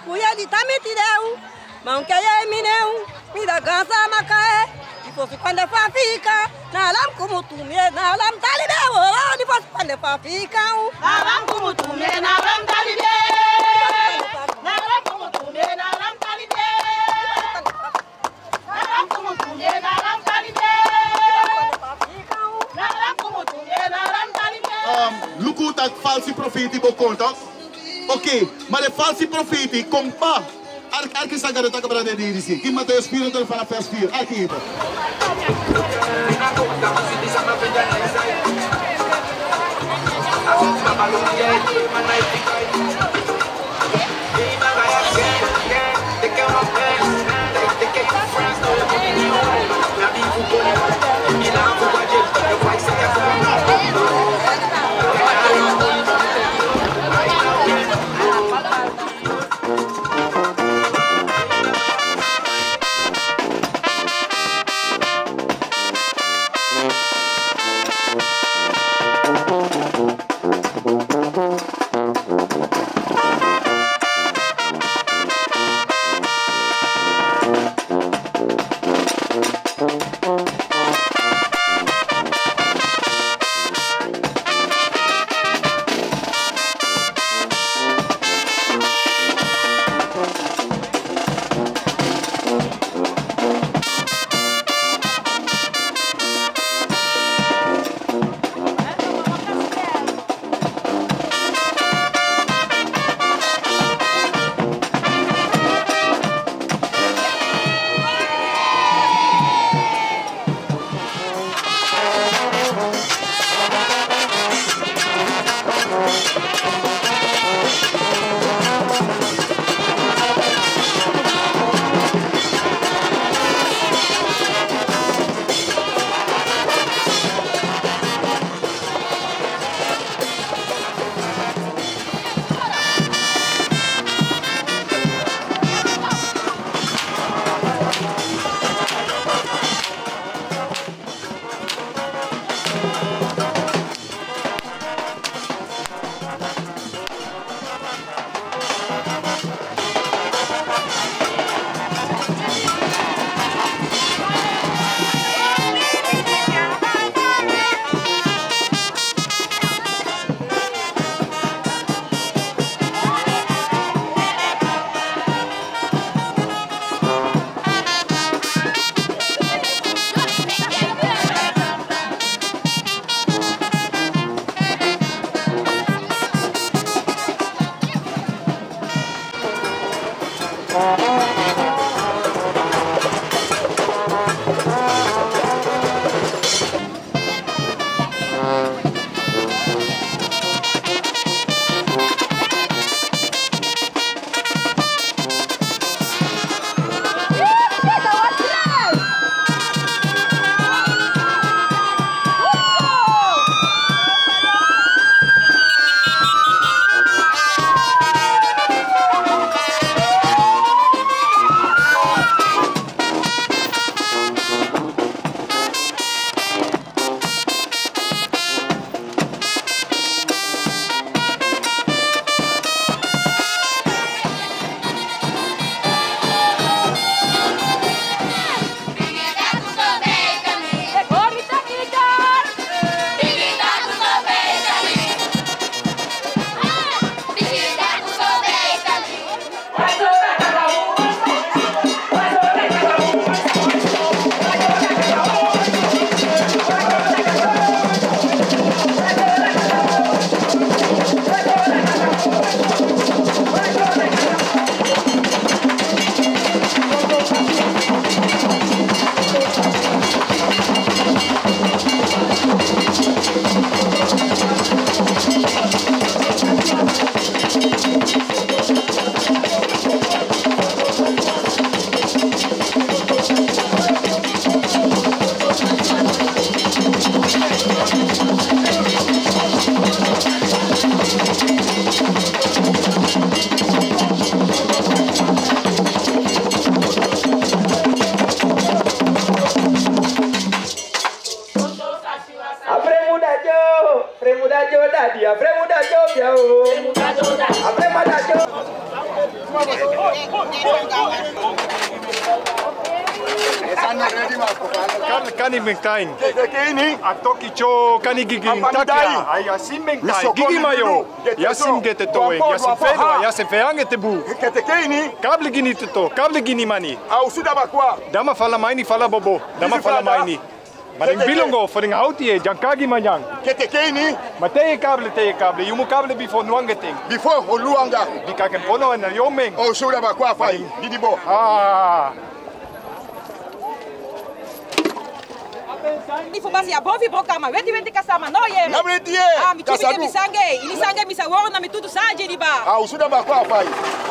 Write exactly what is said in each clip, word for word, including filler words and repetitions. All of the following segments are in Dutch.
cuia de tamitideu, mão que é mineu, me dá gansa macaé, e fosse quando é fica, na lam como tu me, na lam talibeu, e fosse quando é fica, na lam como tu me, na lam talibeu, na lam como tu me, na lam talibeu, na lam como tu me, na lam talibeu, na lam como tu me, na lam talibeu. Um, lukutak falsi profeti bokontak. Oké, maar de falsi profeti komt pa. Arki sagara tak brade diri si. Ki Mateus vier van vers vier. Arki itu. Kan ik mijn klein? Atoki cho kan ik gigi takia. Ay sim mijn klein. Gigi mayo. Ja sim get het toe. Ja sim fedo. Ja sim feange te boe. Kable gini te to. Kable gini mani. Au suda bakwa. Dama fala mai ni fala bobo. Dama fala mai ni. Maar ik bilongo voor een hout hier. Jankagi manjang. Kete keni. Maar te kable te kable. Je moet kable before nuangeting. Before holuanga. Die kan ik pono en yoming. Oh suda bakwa fai. Didi bo. Ah. Informasi ya bovi brokama. Weti weti kasama no ye. Na weti ye. Ah, mi tubi mi sange. Ini sange mi saworo na mi tutu saje di ba. Ah, usuda bakwa fai.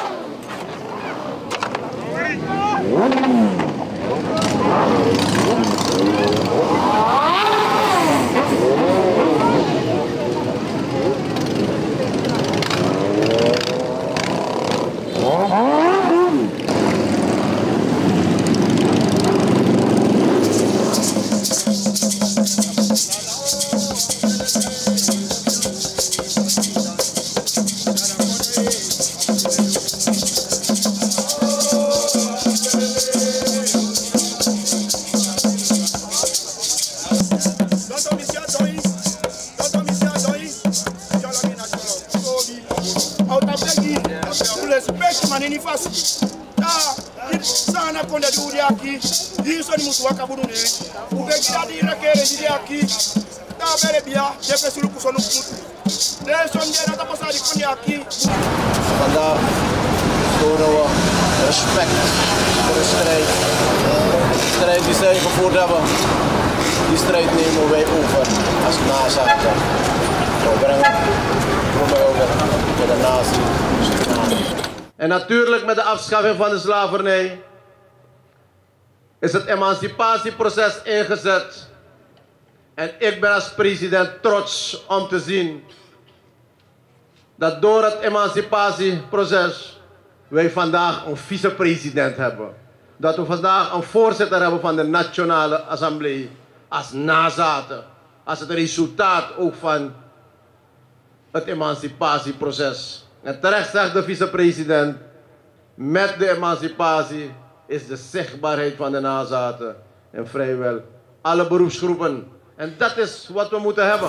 Vandaag tonen we respect voor de strijd. De strijd die zij gevoerd hebben, die strijd nemen wij over als nazaten. We brengen over voor de natie Suriname. En natuurlijk met de afschaffing van de slavernij is het emancipatieproces ingezet. En ik ben als president trots om te zien dat door het emancipatieproces wij vandaag een vicepresident hebben. Dat we vandaag een voorzitter hebben van de Nationale Assemblée als nazaten. Als het resultaat ook van het emancipatieproces. En terecht zegt de vicepresident, met de emancipatie is de zichtbaarheid van de nazaten en vrijwel alle beroepsgroepen. En dat is wat we moeten hebben.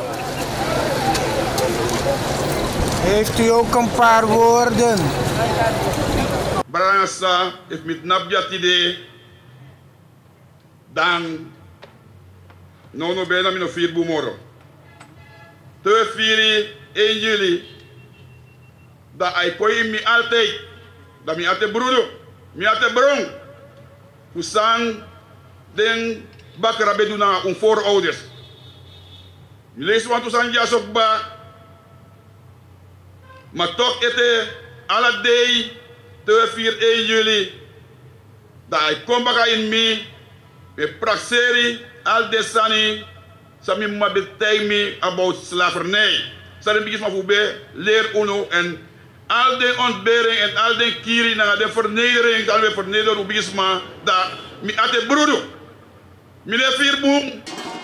Heeft u ook een paar woorden? Brangasa, if met nabjat idee, dan no no bijna min vier boemoro. Te vier één juli, dat ik kooi mi altijd, dat mi altijd broeder, mi altijd bron, kusang den bakra beduna un voorouders. Mi lees want kusang jasok ba. Maar toch is het alle day, twee vier één juli, dat ik kom bij in mij, met praxeri, al desani, sami ma betij me about slavernij. Zal ik begin van voorbij, leer uno en al die ontbering en al die kiri, na de vernedering, al die vernedering, hoe begin maar, dat mi ate broeder, meneer Vierboom.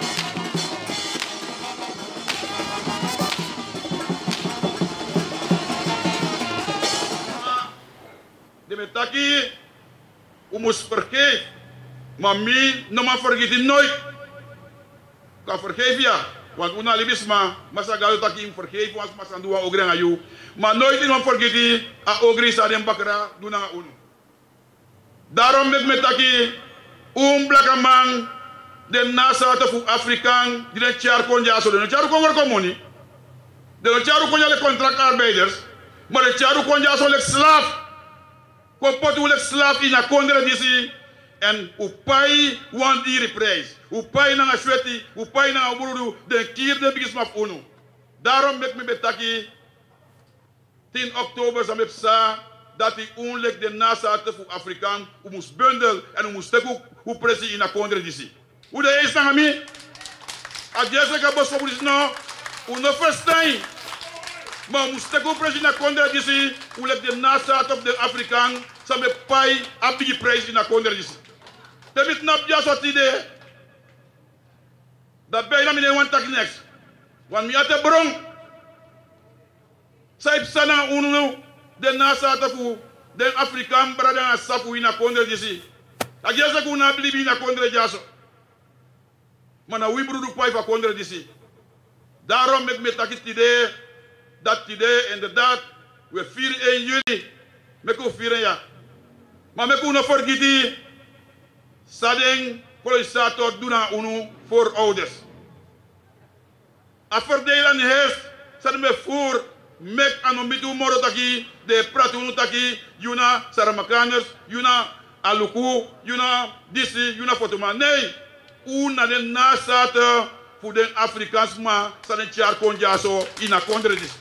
De metaki, u moest vergeven, maar mij, no maar vergeet nooit. Kan vergeven ja, want una libisma, maar sa galo taki vergeven, want maar san doa ogren ayu, maar nooit iemand vergeet, a ogri sa den bakra, doen aan unu. Daarom met metaki, um blaka man, de nasa te Afrikaan, die de char konja so, de char konja komoni, de char konja le contractarbeiders, maar de char konja so le slaaf. Kompot u lek slaaf in a kondre disi en u pai wan di reprijs. U pai na shweti, u pai na burudu de kier de bigis maf unu. Daarom mek me betaki tien oktober sam sa dat i unlek de nasa te fu Afrikaan u mus bundel en u mus teku u presi in a kondre disi. U de is na mi? A jese ka bos for no, u no first time. Maar we moeten ook naar Kondra disi, hoe let de nazaat op de Afrikaan, samen pai a big prijs in de Kondra disi. Dat is niet juist wat idee. Dat bijna meneer want tak next. Want mi ate bron. Saip sana unu de nazaat op Den Afrikaan brada na safu ina kondre disi. Agiasa kuna blibi na kondre jaso. Mana we broeder pai van kondre disi. Daarom met me takit idee dat idee inderdaad we vieren één juli. Meko vieren ja. Maar meko no forgiti sadeng kolonisator duna unu voorouders. A verdelen heeft zat me voor mek anomitu moro taki de pratu unu taki yuna saramakaners yuna aluku yuna disi yuna fotoma. Nee, una de nasate voor de Afrikaans ma saden char konjaso ina kondre dis.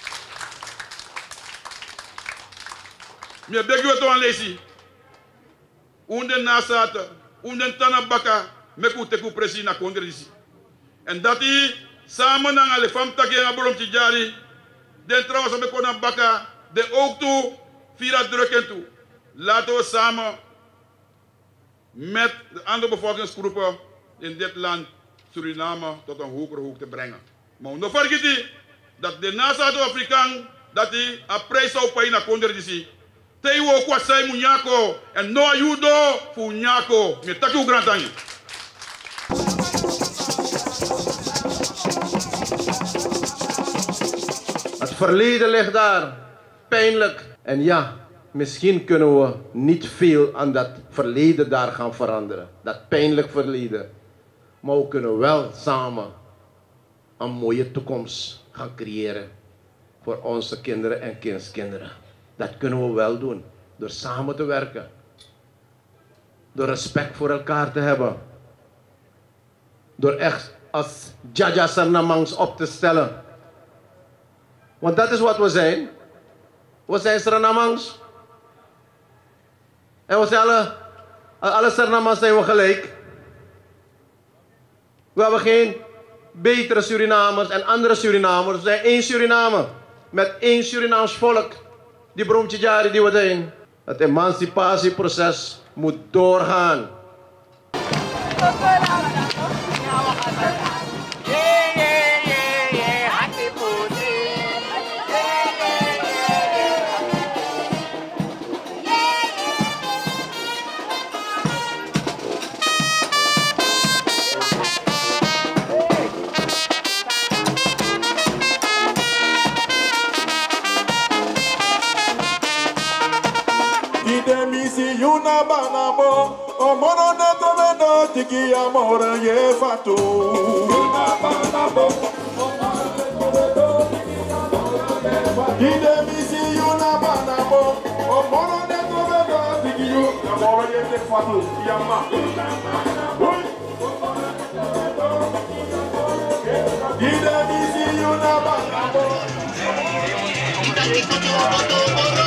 Me beg you to lesi. Unde nasate, unde tanabaka meku teku presi na kondre dis. En dat i samen na ale fam taki na bolom tijari den trouwens me kona baka de ook toe vira drukken toe. Laten we samen met de andere bevolkingsgroepen in dit land Suriname tot een hogere hoogte brengen. Maar no vergeet dat de Zuid-Afrikaan dat hij een prijs zou paien naar konderdisi. Tei wo kwa sai munyako en no ayudo fu nyako. Me taki grantani. Het verleden ligt daar, pijnlijk. En ja, misschien kunnen we niet veel aan dat verleden daar gaan veranderen. Dat pijnlijk verleden. Maar we kunnen wel samen een mooie toekomst gaan creëren. Voor onze kinderen en kindskinderen. Dat kunnen we wel doen. Door samen te werken. Door respect voor elkaar te hebben. Door echt als Jaja Sarnamangs op te stellen. Want dat is wat we zijn. We zijn Surinamangs. En we zijn alle, alle Surinamangs zijn we gelijk. We hebben geen betere Surinamers en andere Surinamers. We zijn één Suriname. Met één Surinaams volk. Die bromtje jaren die we zijn. Het emancipatieproces moet doorgaan. Yuna banamo, o mono neto veno tiki amore ye fatu. Yuna banamo, o mono neto veno tiki amore ye fatu. Ide misi yuna banamo, o mono neto veno tiki yu amore ye fatu. Yama. Ide misi yuna banamo.